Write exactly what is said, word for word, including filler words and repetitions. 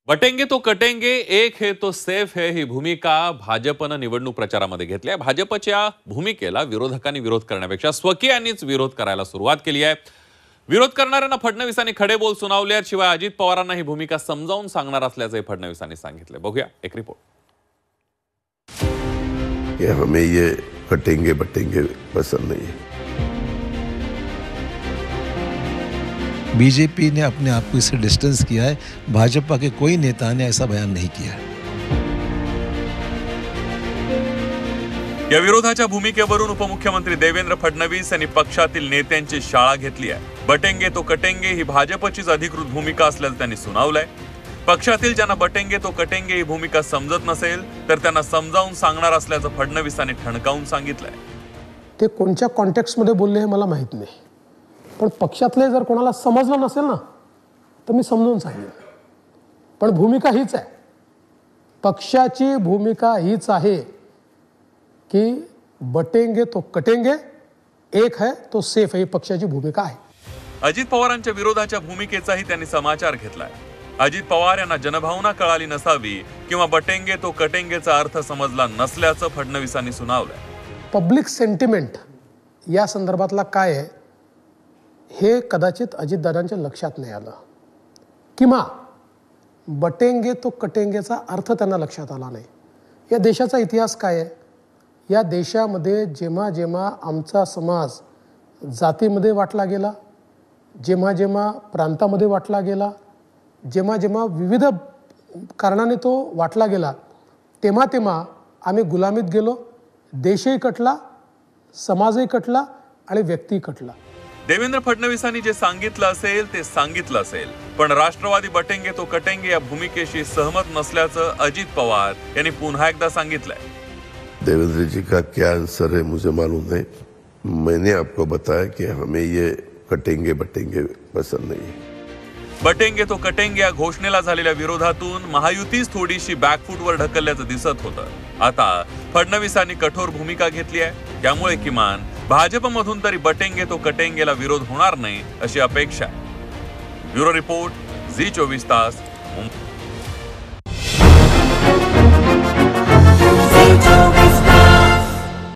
बटेंगे तो कटेंगे, एक है तो सेफ है ही भूमिका भाजपनं निवडणूक प्रचारामध्ये घेतली आहे। भाजपच्या भूमिकेला विरोधकांनी विरोध करण्यापेक्षा स्वकीयांनीच विरोध करायला सुरुवात केली आहे। विरोध करणाऱ्यांना फडणवीसांनी खडे बोल सुनावले आहेत। शिवाय अजित पवारांना ही भूमिका समजावून सांगणार असल्याचे फडणवीसांनी सांगितले। बघूया एक रिपोर्ट। कि हमें ये कटेंगे बटेंगे पसंद नहीं है। बीजेपी ने अपने आप को इससे डिस्टेंस किया है। भाजपा के कोई नेता ने ऐसा बयान नहीं किया है। या विरोधाच्या भूमिकेवरून उपमुख्यमंत्री देवेंद्र फडणवीस यांनी पक्षातील नेत्यांची शाळा घेतली आहे। बटेंगे तो कटेंगे ही भाजपचीच अधिकृत भूमिका असल्याचं त्यांनी सुनावलंय। पक्षातील ज्यांना बटेंगे तो कटेंगे ही भूमिका समजत नसेल तर त्यांना समजावून सांगणार असल्याचं फडणवीसांनी ठणकावून सांगितलंय। ते कोणत्या कॉन्टेक्स्टमध्ये बोलले हे मला माहित नाही, पण पक्षातले जर कोणाला समजलं नसेल ना तर मी समजून सांगेन। पण भूमिका हीच आहे, पक्षाची भूमिका हीच आहे की बटेंगे तो कटेंगे, एक है तो सेफ है, ही पक्षाची भूमिका आहे। अजित पवारांच्या विरोधाच्या भूमिकेचाही त्यांनी समाचार घेतलाय। अजित पवार यांना जनभावना कळाली नसावी किंवा बटेंगे तो कटेंगेचा अर्थ समजला नसल्याचं फडणवीसांनी सुनावलंय। पब्लिक सेंटिमेंट या संदर्भातला काय आहे हे कदाचित अजितदादांच्या लक्षात नाही आलं, किंवा बटेंगे तो कटेंगेचा अर्थ त्यांना लक्षात आला नाही। या देशाचा इतिहास काय आहे? या देशामध्ये जेव्हा जेव्हा आमचा समाज जातीमध्ये वाटला गेला, जेव्हा जेव्हा प्रांतामध्ये वाटला गेला, जेव्हा जेव्हा विविध कारणाने तो वाटला गेला, तेव्हा तेव्हा आम्ही गुलामीत गेलो। देशही कटला, समाजही कटला आणि व्यक्ती कटला। देवेंद्र फडणवीसांनी जे सांगितलं असेल ते सांगितलं असेल, पण राष्ट्रवादी बटेंगे तो कटेंगे या भूमिकेशी सहमत नसल्याचं अजित पवार यांनी पुन्हा एकदा सांगितलंय। देवेंद्र जी का क्या आंसर है मुझे मालूम नहीं। मैंने आपको बताया कि हमें ये कटेंगे बटेंगे पसंद नहीं है। बटेंगे तो कटेंगे या घोषणेला झालेल्या विरोधातून महायुतीच थोडीशी बॅकफूटवर ढकलल्याचं दिसत होतं। आता फडणवीसांनी कठोर भूमिका घेतली आहे, त्यामुळे किमान भाजपमधून तरी बटेंगे तो कटेंगेला विरोध होणार नाही अशी अपेक्षा आहे। ब्युरो रिपोर्ट, झी चोवीस तास, मुंबई।